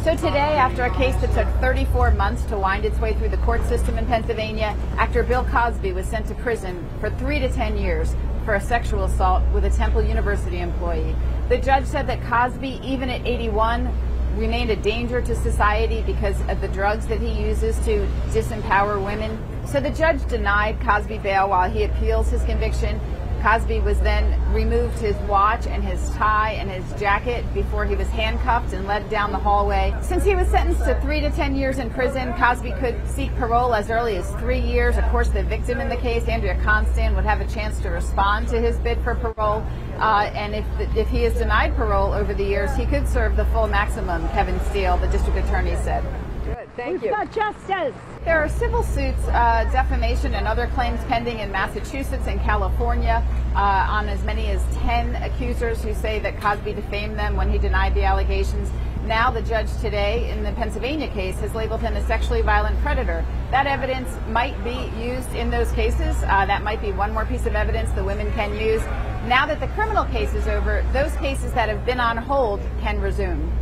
So today, after a case that took 34 months to wind its way through the court system in Pennsylvania, actor Bill Cosby was sent to prison for 3 to 10 years for a sexual assault with a Temple University employee. The judge said that Cosby, even at 81, remained a danger to society because of the drugs that he uses to disempower women. So the judge denied Cosby bail while he appeals his conviction. Cosby was then removed his watch and his tie and his jacket before he was handcuffed and led down the hallway. Since he was sentenced to 3 to 10 years in prison, Cosby could seek parole as early as 3 years. Of course, the victim in the case, Andrea Constan, would have a chance to respond to his bid for parole. And if he is denied parole over the years, he could serve the full maximum, Kevin Steele, the district attorney, said. Good, thank you. We've got justice. There are civil suits, defamation and other claims pending in Massachusetts and California on as many as 10 accusers who say that Cosby defamed them when he denied the allegations. Now the judge today in the Pennsylvania case has labeled him a sexually violent predator. That evidence might be used in those cases. That might be one more piece of evidence the women can use. Now that the criminal case is over, those cases that have been on hold can resume.